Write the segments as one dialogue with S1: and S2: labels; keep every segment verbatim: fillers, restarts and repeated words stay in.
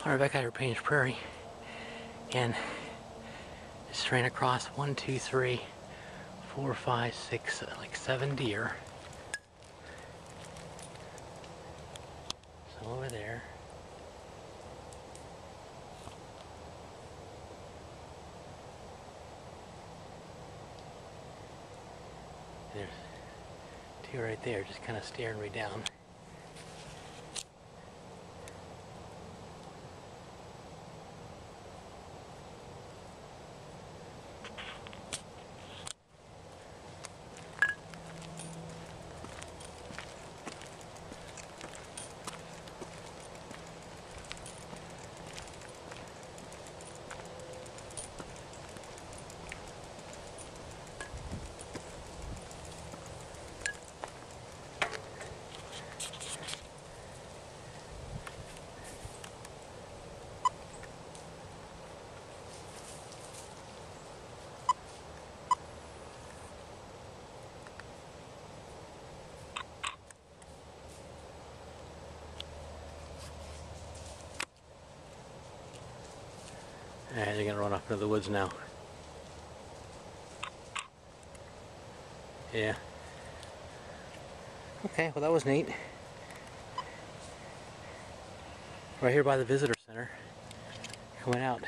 S1: We're back at Paines Prairie, and just ran across one, two, three, four, five, six, like seven deer. So over there. There's two right there, just kind of staring me down. Alright, they're gonna run off into the woods now. Yeah. Okay, well that was neat. Right here by the visitor center. Coming out.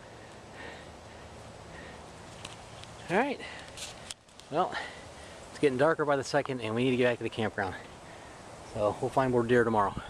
S1: Alright. Well, it's getting darker by the second and we need to get back to the campground. So we'll find more deer tomorrow.